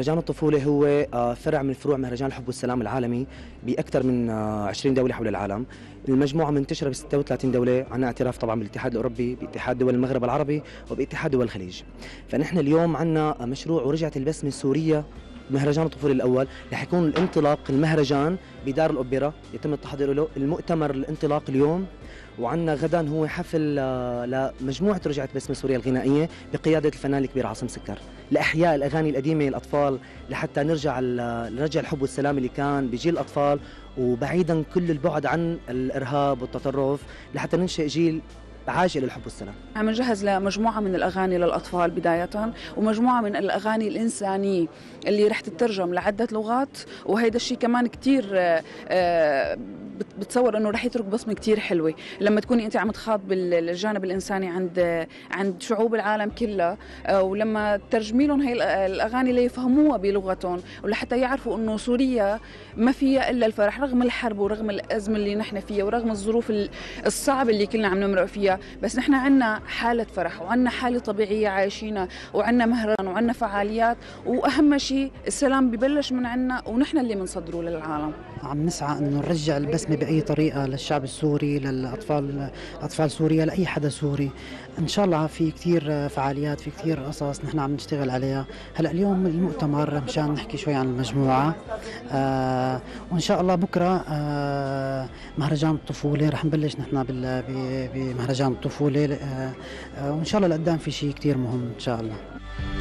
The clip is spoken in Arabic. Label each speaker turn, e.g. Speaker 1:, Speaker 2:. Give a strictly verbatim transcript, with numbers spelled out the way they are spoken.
Speaker 1: مهرجان الطفولة هو آه، فرع من فروع مهرجان الحب والسلام العالمي بأكثر من آه، عشرين دولة حول العالم. المجموعة منتشرة ب ستة وثلاثين دولة، عندنا اعتراف طبعا بالاتحاد الأوروبي، باتحاد دول المغرب العربي، وباتحاد دول الخليج. فنحن اليوم عندنا مشروع ورجعت البسمة سوريا. مهرجان الطفولة الأول رح يكون الانطلاق المهرجان بدار الأوبرا، يتم التحضير له. المؤتمر الانطلاق اليوم، وعندنا غدا هو حفل آه، لمجموعة رجعت بسمة سوريا الغنائية بقيادة الفنان الكبير عاصم سكر، لإحياء الأغاني القديمة للأطفال، لحتى نرجع نرجع الحب والسلام اللي كان بجيل الأطفال، وبعيدا كل البعد عن الإرهاب والتطرف، لحتى ننشئ جيل عاجل للحب والسلام.
Speaker 2: عم نجهز لمجموعة من الأغاني للأطفال بداية، ومجموعة من الأغاني الإنسانية اللي رح تترجم لعدة لغات، وهيدا الشيء كمان كتير بتصور انه رح يترك بصمه كتير حلوه لما تكوني انت عم تخاط بالجانب الانساني عند عند شعوب العالم كلها، ولما تترجمي لهم هي الاغاني ليفهموها بلغتهم، ولحتى يعرفوا انه سوريا ما فيها الا الفرح رغم الحرب ورغم الازمه اللي نحن فيها ورغم الظروف الصعبه اللي كلنا عم نمرق فيها، بس نحن عندنا حاله فرح وعندنا حاله طبيعيه عايشينها، وعندنا مهرجان وعندنا فعاليات، واهم شيء السلام ببلش من عندنا ونحن اللي بنصدره للعالم.
Speaker 3: عم نسعى انه نرجع البسمه باي طريقه للشعب السوري، للاطفال، اطفال سوريا، لاي حدا سوري. ان شاء الله في كثير فعاليات، في كثير قصص نحن عم نشتغل عليها. هلا اليوم المؤتمر مشان نحكي شوي عن المجموعه، آه وان شاء الله بكره آه مهرجان الطفوله رح نبلش نحن بمهرجان الطفوله، آه وان شاء الله لقدام في شيء كثير مهم ان شاء الله.